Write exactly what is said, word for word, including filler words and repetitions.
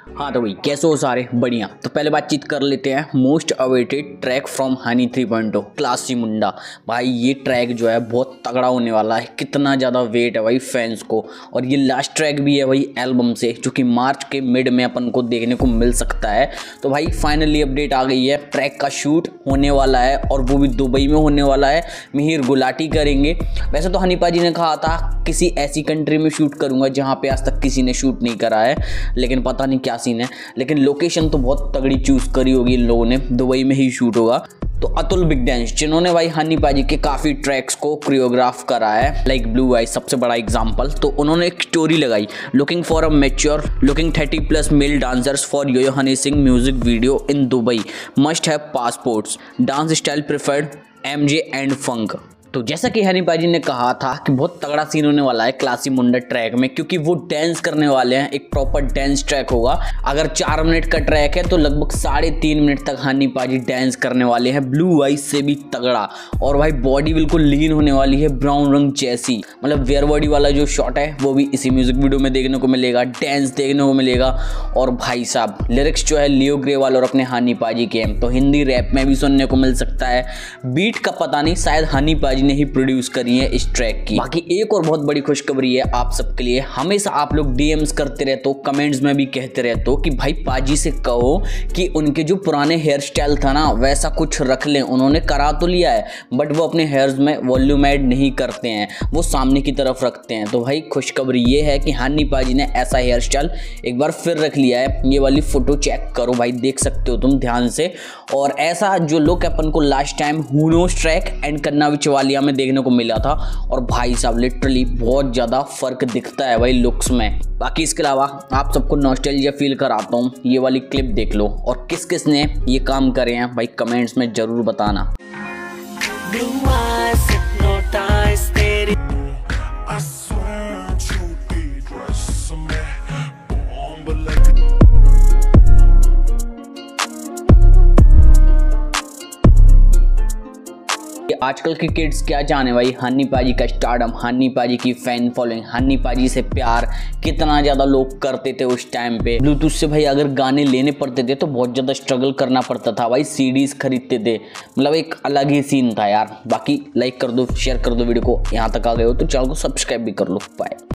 हाँ तो भाई कैसे हो सारे, बढ़िया। तो पहले बातचीत कर लेते हैं most awaited track from Honey three point O classy मुंडा। भाई ये ट्रैक जो है बहुत तगड़ा होने वाला है, कितना ज़्यादा वेट है भाई फैंस को। और ये लास्ट ट्रैक भी है भाई एल्बम से, जो कि मार्च के मिड में अपन को देखने को मिल सकता है। तो भाई फाइनली अपडेट आ गई है, ट्रैक का शूट होने वाला है और वो भी दुबई में होने वाला है। मिहिर गुलाटी करेंगे। वैसे तो हनी पाजी ने कहा था किसी ऐसी कंट्री में शूट करूँगा जहाँ पे आज तक किसी ने शूट नहीं करा है, लेकिन पता नहीं क्या सीन है। लेकिन लोकेशन तो बहुत तगड़ी चूज करी होगी इन लोगों ने, दुबई में ही शूट होगा। तो अतुल बिग डांस जिन्होंने भाई हनी पाजी के काफ़ी ट्रैक्स को कोरियोग्राफ करा है, लाइक ब्लू आई सबसे बड़ा एग्जांपल। तो उन्होंने एक स्टोरी लगाई, looking for a mature looking thirty plus male dancers for yo Honey Singh music video in Dubai, must have passports, dance style preferred MJ and funk. तो जैसा कि हनी पाजी ने कहा था कि बहुत तगड़ा सीन होने वाला है क्लासी मुंडा ट्रैक में, क्योंकि वो डांस करने वाले हैं, एक प्रॉपर डांस ट्रैक होगा। अगर चार मिनट का ट्रैक है तो लगभग साढ़े तीन मिनट तक हनी पाजी डांस करने वाले हैं, ब्लू आइज से भी तगड़ा। और भाई बॉडी बिल्कुल लीन होने वाली है, ब्राउन रंग जैसी, मतलब वेयर बॉडी वाला जो शॉट है वो भी इसी म्यूजिक वीडियो में देखने को मिलेगा, डांस देखने को मिलेगा। और भाई साहब लिरिक्स जो है लियो ग्रेवाल और अपने हनी पाजी के हैं, तो हिंदी रैप में भी सुनने को मिल सकता है। बीट का पता नहीं, शायद हनी पाजी ने ही प्रोड्यूस करी है इस ट्रैक की। बाकी एक और बहुत बड़ी खुशखबरी है आप सबके लिए। हमेशा आप लोग डीएम्स करते रहते हो, कमेंट्स में भी कहते रहते हो कि भाई पाजी से कहो कि उनके जो पुराने हेयर स्टाइल था ना वैसा कुछ रख लें। उन्होंने करा तो लिया है बट वो अपने हेयर्स में वॉल्यूम ऐड नहीं करते हैं, वो सामने की तरफ रखते हैं। तो भाई खुशखबरी ये है कि हनी पाजी ने ऐसा हेयर स्टाइल एक बार फिर रख लिया है। ये वाली फोटो चेक करो भाई, देख सकते हो तुम ध्यान से। और ऐसा जो लुक अपन को last time who knows track and कन्ना विचवालिया में देखने को मिला था, और भाई साहब लिटरली बहुत ज़्यादा फर्क दिखता है भाई लुक्स में। बाकी इसके अलावा आप सबको नॉस्टैल्जिया फील कराता हूँ, ये वाली क्लिप देख लो और किस किस ने ये काम करे हैं भाई कमेंट्स में ज़रूर बताना। आजकल के किड्स क्या जाने भाई हनी पाजी का स्टारडम, हनी पाजी की फैन फॉलोइंग, हनी पाजी से प्यार कितना ज़्यादा लोग करते थे उस टाइम पे। ब्लूटूथ से भाई अगर गाने लेने पड़ते थे तो बहुत ज़्यादा स्ट्रगल करना पड़ता था भाई, सीडीज खरीदते थे, मतलब एक अलग ही सीन था यार। बाकी लाइक कर दो, शेयर कर दो वीडियो को, यहाँ तक आ गए हो तो चैनल को सब्सक्राइब भी कर लो। बाय।